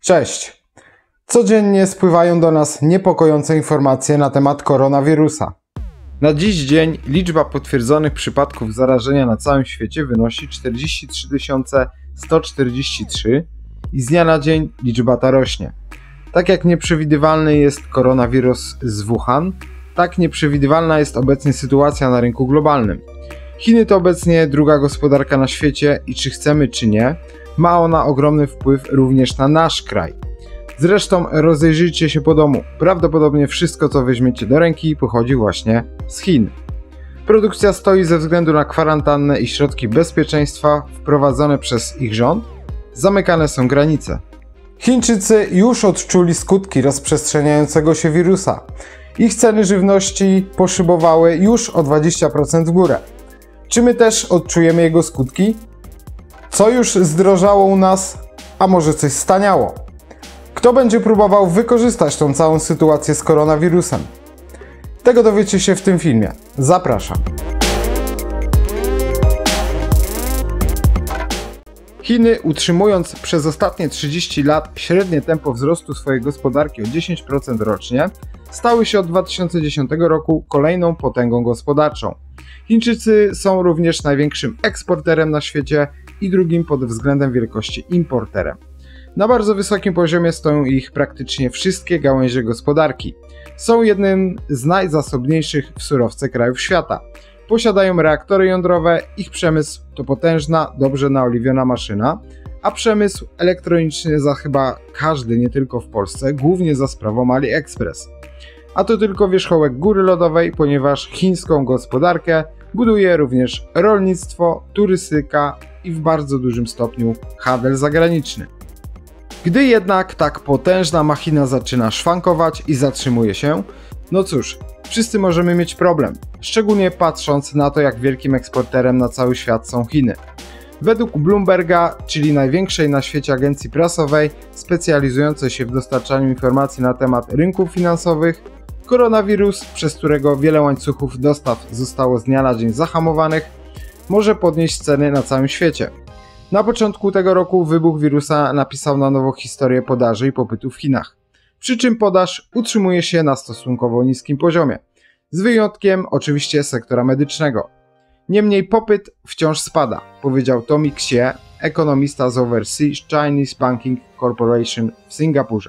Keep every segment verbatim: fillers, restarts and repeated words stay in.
Cześć! Codziennie spływają do nas niepokojące informacje na temat koronawirusa. Na dziś dzień liczba potwierdzonych przypadków zarażenia na całym świecie wynosi czterdzieści trzy tysiące sto czterdzieści trzy i z dnia na dzień liczba ta rośnie. Tak jak nieprzewidywalny jest koronawirus z Wuhan, tak nieprzewidywalna jest obecnie sytuacja na rynku globalnym. Chiny to obecnie druga gospodarka na świecie i czy chcemy czy nie, ma ona ogromny wpływ również na nasz kraj. Zresztą rozejrzyjcie się po domu, prawdopodobnie wszystko co weźmiecie do ręki pochodzi właśnie z Chin. Produkcja stoi ze względu na kwarantannę i środki bezpieczeństwa wprowadzone przez ich rząd, zamykane są granice. Chińczycy już odczuli skutki rozprzestrzeniającego się wirusa. Ich ceny żywności poszybowały już o dwadzieścia procent w górę. Czy my też odczujemy jego skutki? Co już zdrożało u nas, a może coś staniało? Kto będzie próbował wykorzystać tą całą sytuację z koronawirusem? Tego dowiecie się w tym filmie. Zapraszam. Chiny, utrzymując przez ostatnie trzydzieści lat średnie tempo wzrostu swojej gospodarki o dziesięć procent rocznie, stały się od dwa tysiące dziesiątego roku kolejną potęgą gospodarczą. Chińczycy są również największym eksporterem na świecie i drugim pod względem wielkości importerem. Na bardzo wysokim poziomie stoją ich praktycznie wszystkie gałęzie gospodarki. Są jednym z najzasobniejszych w surowce krajów świata. Posiadają reaktory jądrowe, ich przemysł to potężna, dobrze naoliwiona maszyna, a przemysł elektroniczny za chyba każdy, nie tylko w Polsce, głównie za sprawą AliExpress. A to tylko wierzchołek góry lodowej, ponieważ chińską gospodarkę buduje również rolnictwo, turystyka i w bardzo dużym stopniu handel zagraniczny. Gdy jednak tak potężna machina zaczyna szwankować i zatrzymuje się, no cóż, wszyscy możemy mieć problem, szczególnie patrząc na to, jak wielkim eksporterem na cały świat są Chiny. Według Bloomberga, czyli największej na świecie agencji prasowej specjalizującej się w dostarczaniu informacji na temat rynków finansowych, koronawirus, przez którego wiele łańcuchów dostaw zostało z dnia na dzień zahamowanych, może podnieść ceny na całym świecie. Na początku tego roku wybuch wirusa napisał na nowo historię podaży i popytu w Chinach, przy czym podaż utrzymuje się na stosunkowo niskim poziomie, z wyjątkiem oczywiście sektora medycznego. Niemniej popyt wciąż spada, powiedział Tommy Xie, ekonomista z Overseas Chinese Banking Corporation w Singapurze.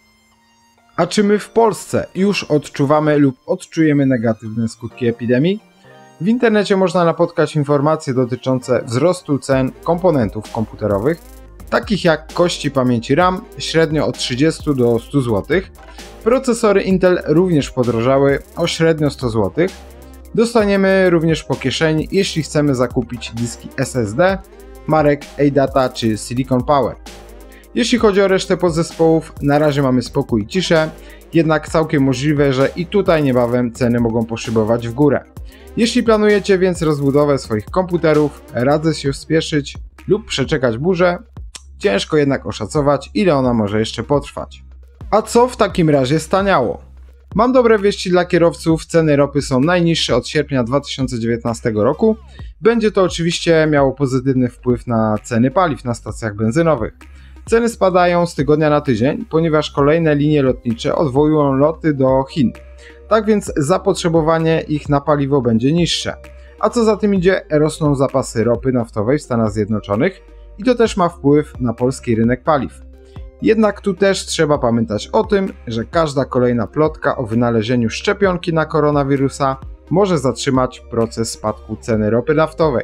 A czy my w Polsce już odczuwamy lub odczujemy negatywne skutki epidemii? W internecie można napotkać informacje dotyczące wzrostu cen komponentów komputerowych, takich jak kości pamięci RAM, średnio od trzydziestu do stu złotych. Procesory Intel również podrożały o średnio sto złotych. Dostaniemy również po kieszeni, jeśli chcemy zakupić dyski S S D, marek A D A T A czy Silicon Power. Jeśli chodzi o resztę podzespołów, na razie mamy spokój i ciszę, jednak całkiem możliwe, że i tutaj niebawem ceny mogą poszybować w górę. Jeśli planujecie więc rozbudowę swoich komputerów, radzę się spieszyć lub przeczekać burzę, ciężko jednak oszacować, ile ona może jeszcze potrwać. A co w takim razie staniało? Mam dobre wieści dla kierowców, ceny ropy są najniższe od sierpnia dwa tysiące dziewiętnastego roku. Będzie to oczywiście miało pozytywny wpływ na ceny paliw na stacjach benzynowych. Ceny spadają z tygodnia na tydzień, ponieważ kolejne linie lotnicze odwołują loty do Chin. Tak więc zapotrzebowanie ich na paliwo będzie niższe. A co za tym idzie, rosną zapasy ropy naftowej w Stanach Zjednoczonych i to też ma wpływ na polski rynek paliw. Jednak tu też trzeba pamiętać o tym, że każda kolejna plotka o wynalezieniu szczepionki na koronawirusa może zatrzymać proces spadku ceny ropy naftowej.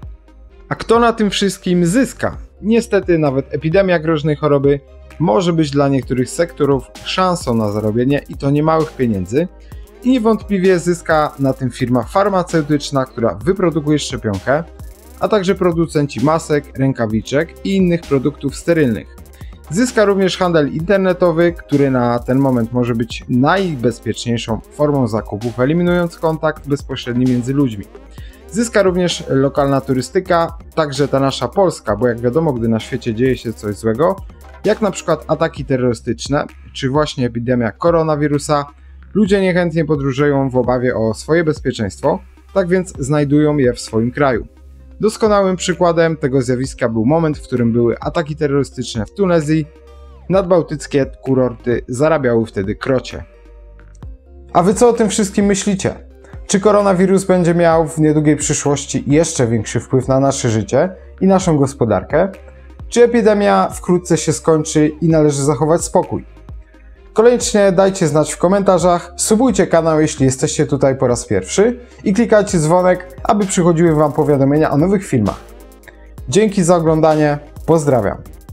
A kto na tym wszystkim zyska? Niestety nawet epidemia groźnej choroby może być dla niektórych sektorów szansą na zarobienie i to niemałych pieniędzy i niewątpliwie zyska na tym firma farmaceutyczna, która wyprodukuje szczepionkę, a także producenci masek, rękawiczek i innych produktów sterylnych. Zyska również handel internetowy, który na ten moment może być najbezpieczniejszą formą zakupów, eliminując kontakt bezpośredni między ludźmi. Zyska również lokalna turystyka, także ta nasza polska, bo jak wiadomo, gdy na świecie dzieje się coś złego, jak na przykład ataki terrorystyczne, czy właśnie epidemia koronawirusa, ludzie niechętnie podróżują w obawie o swoje bezpieczeństwo, tak więc znajdują je w swoim kraju. Doskonałym przykładem tego zjawiska był moment, w którym były ataki terrorystyczne w Tunezji, Nadbałtyckie kurorty zarabiały wtedy krocie. A wy co o tym wszystkim myślicie? Czy koronawirus będzie miał w niedługiej przyszłości jeszcze większy wpływ na nasze życie i naszą gospodarkę? Czy epidemia wkrótce się skończy i należy zachować spokój? Koniecznie dajcie znać w komentarzach, subujcie kanał, jeśli jesteście tutaj po raz pierwszy i klikajcie dzwonek, aby przychodziły wam powiadomienia o nowych filmach. Dzięki za oglądanie, pozdrawiam.